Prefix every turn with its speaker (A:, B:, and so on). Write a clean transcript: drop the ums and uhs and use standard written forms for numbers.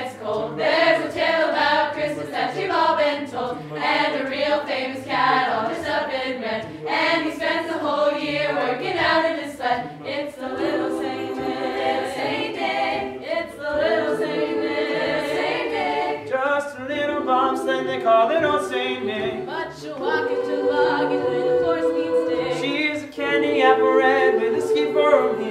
A: gets cold. There's a tale about Christmas that you've all been told, and a real famous cat all dressed up in red, and he spends the whole year working out in his sled. It's the little Saint Nick. It's the little Saint Nick.
B: Just a little bumps, then they call it old Saint Nick.
A: But she'll walk into log and when the force meets stick.
B: She's a candy apple red with a ski for a